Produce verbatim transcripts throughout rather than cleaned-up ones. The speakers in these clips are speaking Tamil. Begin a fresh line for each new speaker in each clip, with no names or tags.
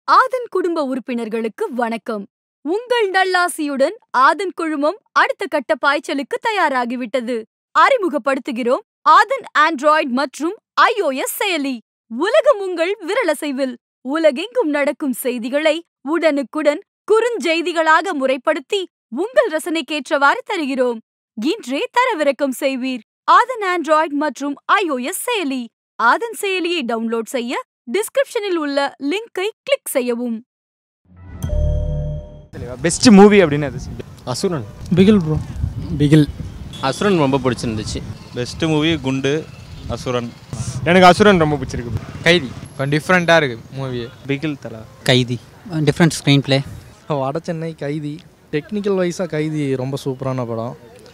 ஆதன் குடும்ப உறுப்பினர்களுக்கு வணக்கம். உங்கள் நல்லாசியுடன் ஆதன் குழுமம் அடுத்த கட்ட பாய்ச்சலுக்கு தயாராகிவிட்டது. அறிமுகப்படுத்துகிறோம் ஆதன் ஆண்ட்ராய்டு மற்றும் iOS செயலி. உலகம் உங்கள் விரலசைவில். உலகெங்கும் நடக்கும் செய்திகளை உடனுக்குடன் குறுஞ்செய்திகளாக முறைப்படுத்தி உங்கள் ரசனைக்கேற்றவாறு தருகிறோம். இன்றே தரவிறக்கம் செய்வீர். ஆதன் ஆண்ட்ராய்டு மற்றும் iOS செயலி. ஆதன் செயலியை டவுன்லோட் செய்ய டிஸ்கிரிப்ஷனில் உள்ள லிங்கை கிளிக் செய்யவும்.
பெஸ்ட் மூவி அப்படின்னு
அசுரன்.
பிகில் ப்ரோ.
பிகில்.
அசுரன் ரொம்ப பிடிச்சிருந்துச்சு.
பெஸ்ட் மூவி குண்டு, அசுரன்.
எனக்கு அசுரன் ரொம்ப பிடிச்சிருக்கு.
கைதி கொஞ்சம் டிஃப்ரெண்ட்டாக இருக்குது மூவி.
பிகில் தலா.
கைதி டிஃப்ரெண்ட் ஸ்க்ரீன் பிளே.
வட சென்னை கைதி டெக்னிக்கல் வைஸாக கைதி ரொம்ப சூப்பரான படம்.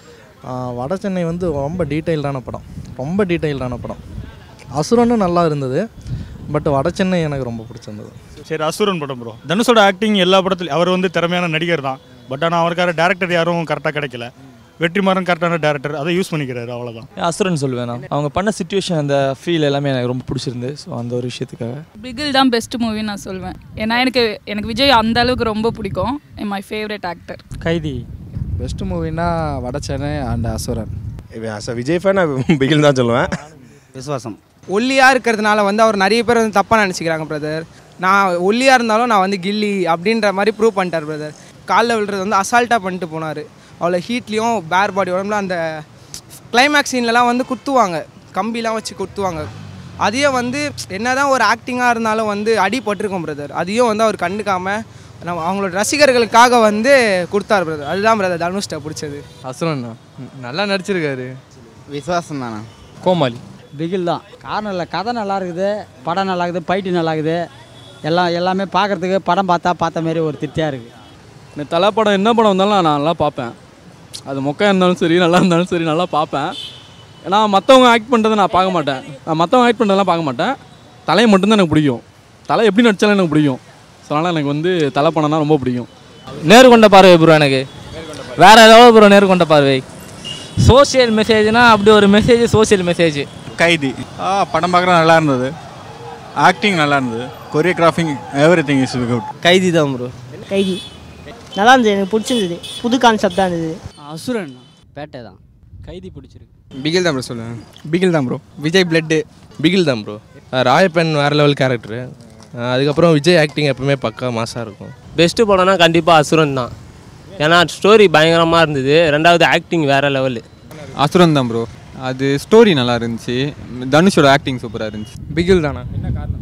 வட சென்னை வந்து ரொம்ப டீட்டெயில்டான படம், ரொம்ப டீட்டெயில்டான படம். அசுரனும் நல்லா இருந்தது, பட் வட சென்னை எனக்கு ரொம்ப பிடிச்சிருந்தது.
சரி, அசுரன் படம் ப்ரோ. தனுஷோட ஆக்டிங் எல்லா படத்துலையும் அவர் வந்து திறமையான நடிகர் தான். பட் ஆனால் அவருக்கார டேரக்டர் யாரும் கரெக்டாக கிடைக்கல. வெற்றிமாறன் கரெக்டான டேரக்டர், அதை யூஸ் பண்ணிக்கிறாரு, அவ்வளோதான்.
அசுரன் சொல்லுவேன் நான். அவங்க பண்ண சிச்சுவேஷன், அந்த ஃபீல் எல்லாமே எனக்கு ரொம்ப பிடிச்சிருந்து. ஸோ அந்த ஒரு விஷயத்துக்காக
பிகில் தான் பெஸ்ட் மூவின்னு நான் சொல்வேன். ஏன்னா எனக்கு எனக்கு விஜய் அந்த அளவுக்கு ரொம்ப பிடிக்கும். My favourite actor.
Kaithi
best மூவினா Vada Chennai and Asuran.
Vijay fan Bigil தான் சொல்லுவேன்.
விசுவாசம்.
ஒல்லியாக இருக்கிறதுனால வந்து அவர் நிறைய பேர் வந்து தப்பாக நினச்சிக்கிறாங்க பிரதர். நான் ஒல்லியாக இருந்தாலும் நான் வந்து கில்லி அப்படின்ற மாதிரி ப்ரூவ் பண்ணிட்டார் பிரதர். காலில் விழுறது வந்து அசால்ட்டாக பண்ணிட்டு போனார். அவ்வளோ ஹீட்லேயும் பேர் பாடி உடம்புல அந்த கிளைமேக்ஸ் சீன்லலாம் வந்து குத்துவாங்க, கம்பிலாம் வச்சு குத்துவாங்க. அதையும் வந்து என்ன தான் ஒரு ஆக்டிங்காக இருந்தாலும் வந்து அடிபட்டிருக்கோம் பிரதர். அதையும் வந்து அவர் கண்டுக்காமல் நம்ம அவங்களோட ரசிகர்களுக்காக வந்து கொடுத்தார் பிரதர். அதுதான் பிரதர் தனுஷ்ட பிடிச்சது.
அசுரன் நல்லா நடிச்சிருக்காரு.
விசுவாசம் தானே.
கோமாளி.
பிகில் தான். காரணம் இல்லை, கதை நல்லா இருக்குது, படம் நல்லா இருக்குது, ஃபைட்டு நல்லா இருக்குது. எல்லாம் எல்லாமே பார்க்குறதுக்கு படம் பார்த்தா பார்த்த மாரி ஒரு திருப்தியாக இருக்குது.
இந்த தலை படம் என்ன படம் வந்தாலும் நான் நல்லா பார்ப்பேன். அது மொக்கையாக இருந்தாலும் சரி, நல்லா இருந்தாலும் சரி, நல்லா பார்ப்பேன். ஏன்னா மற்றவங்க ஆக்ட் பண்ணுறதை நான் பார்க்க மாட்டேன். நான் மற்றவங்க ஆக்ட் பண்ணுறதெல்லாம் பார்க்க மாட்டேன். தலையை மட்டும்தான் எனக்கு பிடிக்கும். தலை எப்படி நடித்தாலும் எனக்கு பிடிக்கும். ஸோ அதனால் எனக்கு வந்து தலை படம்னா ரொம்ப பிடிக்கும்.
நேரு கொண்ட பார்வை ப்ரோ. எனக்கு வேறு ஏதாவது ப்ரோ நேரு கொண்ட பார்வை. சோசியல் மெசேஜ்னால் அப்படி ஒரு மெசேஜ், சோசியல் மெசேஜ்.
கைதி ஆ படம் பார்க்குற நல்லா இருந்தது. ஆக்டிங் நல்லா இருந்தது. Choreographing everything is good.
Kaithi தான் ப்ரோ.
கைதி நல்லா இருந்தது, எனக்கு பிடிச்சிருந்தது. புது கான்செப்ட் தான் இருந்தது.
அசுரன் பேட்டை தான். கைதி பிடிச்சிருக்கு.
பிகில் தான் ப்ரோ சொல்லுவேன். பிகில் தான் ப்ரோ. விஜய் பிளட்டு.
பிகில் தான் ப்ரோ. ராயப்பன் வேறு லெவல் கேரக்டரு. அதுக்கப்புறம் விஜய் ஆக்டிங் எப்பவுமே பக்கா மாசாக இருக்கும்.
பெஸ்ட்டு படம்னா கண்டிப்பாக அசுரன் தான். ஏன்னா ஸ்டோரி பயங்கரமாக இருந்தது. ரெண்டாவது ஆக்டிங் வேறு லெவலு.
அசுரன் தான் ப்ரோ. அது ஸ்டோரி நல்லா இருந்துச்சு. தனுஷோட ஆக்டிங் சூப்பராக இருந்துச்சு. பிகில் தானே. என்ன காரணம்?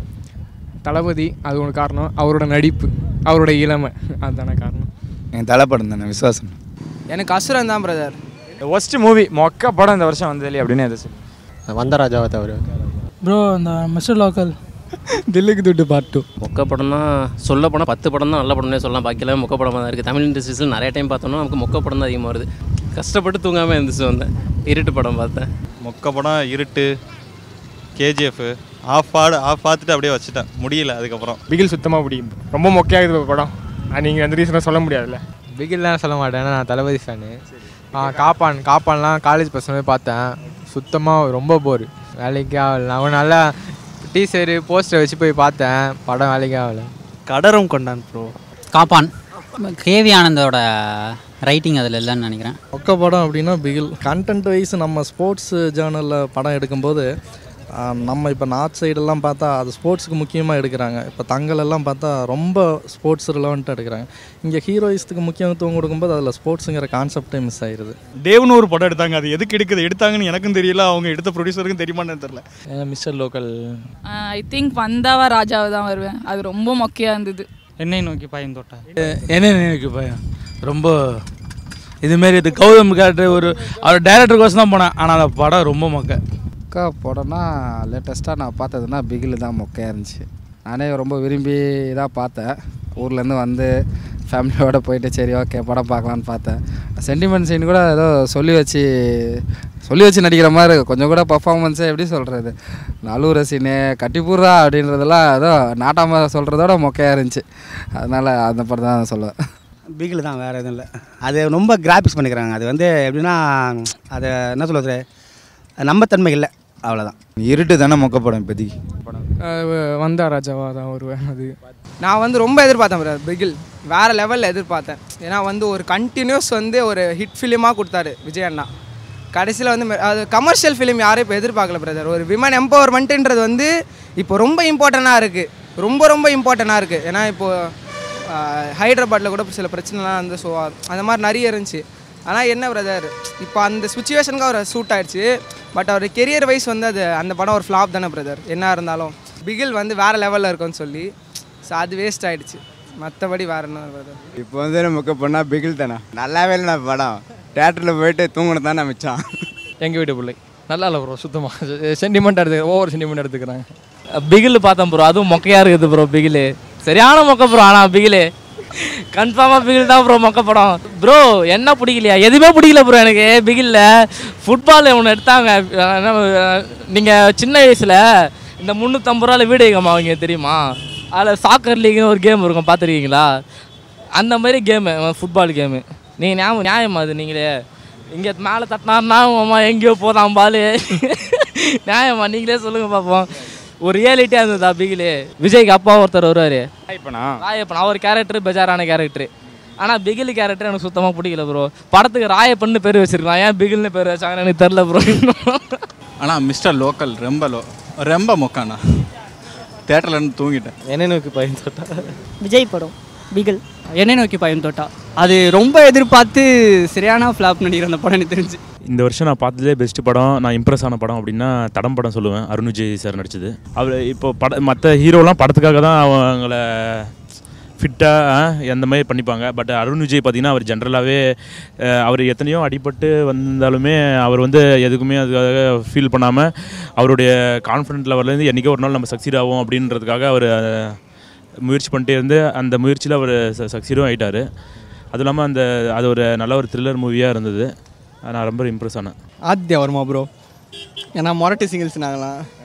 தளபதி, அது ஒன்று காரணம். அவரோட நடிப்பு, அவரோட இளமை, அதுதானே காரணம்.
என் தலைப்படம் தானே விசுவாசம்.
எனக்கு அசுரன் தான் பிரதர்.
ஒஸ்ட் மூவி மொக்க படம் இந்த வருஷம் வந்தது இல்லையா அப்படின்னு எதை சொல்லு.
வந்தராஜாவை தவிர
ப்ரோ இந்த மிஸ்டர் லோக்கல்
தில்லுக்கு துட்டு பார்ட் டூ.
மொக்க படம்னா சொல்ல போனால் பத்து படம் தான் நல்ல படம்னே சொல்லலாம். பாக்கி எல்லாமே மொக்க படமாக தான் இருக்குது. தமிழ் இண்டஸ்ட்ரீஸில் நிறைய டைம் பார்த்தோம்னா நமக்கு மொக்க படம் தான் அதிகமாக வருது. கஷ்டப்பட்டு தூங்காமல் இருந்துச்சு வந்தேன். இருட்டு படம் பார்த்தேன்.
மொக்க படம் இருட்டு, கேஜிஎஃப் ஆஃப் ஆடு ஆஃப் பார்த்துட்டு அப்படியே வச்சுட்டேன். முடியல அதுக்கப்புறம்.
பிகில் சுத்தமாக பிடிக்கும். ரொம்ப மொக்கையாகுது படம். நீங்கள் அந்த ரீசனாக சொல்ல முடியாதுல்ல.
பிகில்லாம் சொல்ல மாட்டேன், ஏன்னா நான் தளபதி ஃபேனு. காப்பான் காப்பான்லாம் காலேஜ் பசங்களே பார்த்தேன். சுத்தமாக ரொம்ப போர். வேலைக்கு ஆகலை. அவன் நல்லா டீசரு போஸ்டர் வச்சு போய் பார்த்தேன். படம் வேலைக்கு ஆகலை.
கடரும் கொண்டான் ப்ரோ.
காப்பான். கேவி ஆனந்தோட ரைட்டிங் அதில் இல்லைன்னு நினைக்கிறேன்.
ஒக்க படம் அப்படின்னா பிகில். கண்டென்ட் வைஸ் நம்ம ஸ்போர்ட்ஸ் ஜேர்னலில் படம் எடுக்கும்போது நம்ம இப்போ நார்த் சைடெல்லாம் பார்த்தா அது ஸ்போர்ட்ஸுக்கு முக்கியமாக எடுக்கிறாங்க. இப்போ தங்களெல்லாம் பார்த்தா ரொம்ப ஸ்போர்ட்ஸ் ரிலவெண்ட்டாக எடுக்கிறாங்க. இங்கே ஹீரோயிஸ்த்துக்கு முக்கியத்துவம் கொடுக்கும்போது அதில் ஸ்போர்ட்ஸுங்கிற கான்செப்டே மிஸ் ஆயிடுது.
தேவ்னு ஒரு படம் எடுத்தாங்க, அது எதுக்கு எடுக்குது எடுத்தாங்கன்னு எனக்கும் தெரியல, அவங்க எடுத்த ப்ரொடியூசருக்கும் தெரியுமான்னு தெரியல.
Mister local.
ஐ திங்க் வந்தாவா ராஜாவை தான் வருவேன். அது ரொம்ப மொக்கையாக இருந்தது.
என்னை நோக்கி பயம் தோட்டா. என்னை நோக்கி பயம் ரொம்ப இதுமாரி இது கௌதம் கேரக்டர் ஒரு அவர் டைரக்டருக்கோசம் தான் போனேன். ஆனால் அந்த படம் ரொம்ப மொக்க.
மொக்கா படம்னா லேட்டஸ்ட்டாக நான் பார்த்ததுன்னா பிகில் தான் மொக்கையாக இருந்துச்சு. நானே ரொம்ப விரும்பி இதாக பார்த்தேன். ஊர்லேருந்து வந்து ஃபேமிலியோடு போயிட்டு சரி ஓகே படம் பார்க்கலான்னு பார்த்தேன். சென்டிமெண்ட் சீன் கூட ஏதோ சொல்லி வச்சு சொல்லி வச்சு நடிக்கிற மாதிரி கொஞ்சம் கூட பர்ஃபார்மன்ஸே எப்படி சொல்கிறது, நலுவுற சீனு கட்டிப்பூர்றா அப்படின்றதெல்லாம் ஏதோ நாட்டாம சொல்கிறதோட மொக்கையாக இருந்துச்சு. அதனால் அந்த படம் தான் சொல்லுவேன்.
பிகில் தான், வேறு எதுவும் இல்லை. அது ரொம்ப கிராஃபிக்ஸ் பண்ணிக்கிறாங்க. அது வந்து எப்படின்னா அதை என்ன சொல்கிறது, நம்பத்தன்மை இல்லை, அவ்வளோதான்.
இருட்டு தானே மொக்க படம் இப்போதைக்கு.
வந்தா ராஜாவா தான் வருவேன். அது
நான் வந்து ரொம்ப எதிர்பார்த்தேன் பிரதர் பிகில், வேறு லெவலில் எதிர்பார்த்தேன். ஏன்னா வந்து ஒரு கண்டினியூஸ் வந்து ஒரு ஹிட் ஃபிலிமாக கொடுத்தாரு விஜய் அண்ணா. கடைசியில் வந்து அது கமர்ஷியல் ஃபிலிம் யாரும் இப்போ எதிர்பார்க்கல பிரதர். ஒரு விமன் எம்பவர்மெண்ட்டுன்றது வந்து இப்போ ரொம்ப இம்பார்ட்டண்ட்டாக இருக்குது, ரொம்ப ரொம்ப இம்பார்ட்டண்ட்டாக இருக்குது. ஏன்னா இப்போது ஹைதராபாத்தில் கூட சில பிரச்சனைலாம் வந்து ஸோ அந்த மாதிரி நிறைய இருந்துச்சு. ஆனால் என்ன பிரதர், இப்போ அந்த சுச்சுவேஷனுக்கு அவர் சூட் ஆகிடுச்சு. பட் அவர் கெரியர் வைஸ் வந்து அது அந்த படம் ஒரு ஃப்ளாப் தானே பிரதர். என்ன இருந்தாலும் பிகில் வந்து வேறு லெவலில் இருக்கும்னு சொல்லி ஸோ அது வேஸ்ட் ஆகிடுச்சு. மற்றபடி வேறு என்ன பிரதர்.
இப்போ வந்து நமக்கு பண்ணால் பிகில் தானே, நல்லாவே இல்லை படம். தேட்டரில் போயிட்டு தூங்கணும் தானே மிச்சம்.
எங்கள் வீட்டு பிள்ளை நல்லா இல்லை ப்ரோ, சுத்தமாக சென்டிமெண்ட் எடுத்து ஓவர் சென்டிமெண்ட் எடுத்துக்கிறாங்க.
பிகில் பார்த்தேன் ப்ரோ, அதுவும் மொக்கையாக இருக்குது ப்ரோ. பிகில் சரியான மொக்க ப்ரோ. ஆனால் பிகில் கன்ஃபார்மாக பிகில் தான் ப்ரோ மொக்க படம். ப்ரோ என்ன பிடிக்கலையா? எதுவுமே பிடிக்கல ப்ரோ எனக்கு பிகிலில். ஃபுட்பால் ஒன்று எடுத்தாங்க, நீங்கள் சின்ன வயசில் இந்த முந்நூற்றம்பது ரூபாயில் வீடியோ கேம் ஆகுங்க தெரியுமா? அதில் சாக்கர் லீக்னு ஒரு கேம் இருக்கும், பார்த்துருக்கீங்களா? அந்த மாதிரி கேமு, ஃபுட்பால் கேமு. நீங்கள் ஞாபகம் நியாயமா அது? நீங்களே இங்கே மேலே தட்டினாருனா அம்மா எங்கேயோ போதான் பால். நியாயமா? நீங்களே சொல்லுங்கள் பார்ப்போம். ஒரு ரியாலிட்டியாக இருந்ததா பிகிலே? விஜய்க்கு அப்பா ஒருத்தர் வருவார், ராயப்பனா. ராயப்பன் அவர் கேரக்டர் பெஜாரான கேரக்டர். ஆனால் பிகில் கேரக்டர் எனக்கு சுத்தமாக பிடிக்கல ப்ரோ. படத்துக்கு ராயப்பன்னு பேர் வச்சுருக்கலாம், ஏன் பிகில்னு பேர் வச்சாங்கன்னு எனக்கு தெரில ப்ரோ.
ஆனால் மிஸ்டர் லோக்கல் ரொம்ப லோ ரொம்ப மொக்காண்ணா. தேட்டரில் இருந்து தூங்கிட்டேன்.
என்னை நோக்கி பயம் தோட்டா
விஜய் படம் பிகில்.
என்னை நோக்கி பயம் தோட்டா அது ரொம்ப எதிர்பார்த்து சரியான ஃப்ளாப் நடிக்கிற அந்த படம் எனக்கு தெரிஞ்சு.
இந்த வருஷம் நான் பார்த்ததுலேயே பெஸ்ட்டு படம், நான் இம்ப்ரெஸ் ஆன படம் அப்படின்னா தடம் படம் சொல்லுவேன். அருண் விஜய் சார் நடிச்சது. அவர் இப்போ பட மற்ற ஹீரோலாம் படத்துக்காக தான் அவங்கள ஃபிட்டாக அந்த மாதிரி பண்ணிப்பாங்க. பட் அருண் விஜய் பார்த்திங்கன்னா அவர் ஜென்ரலாகவே அவர் எத்தனையோ அடிபட்டு வந்தாலுமே அவர் வந்து எதுக்குமே அதுக்காக ஃபீல் பண்ணாமல் அவருடைய கான்ஃபிடென்ட் லெவல்லேருந்து என்றைக்கோ ஒரு நாள் நம்ம சக்சீட் ஆகும் அப்படின்றதுக்காக அவர் முயற்சி பண்ணிட்டே இருந்து அந்த முயற்சியில் அவர் சக்சீடும் ஆகிட்டார். அதுவும் இல்லாமல் அந்த அது ஒரு நல்ல ஒரு த்ரில்லர் மூவியாக இருந்தது. நான் ரொம்ப இம்ப்ரெஸ் ஆனேன்.
ஆத்யா வருமா ப்ரோ? ஏன்னா மொரட்டி சிங்கிள்ஸ் நாங்களாம்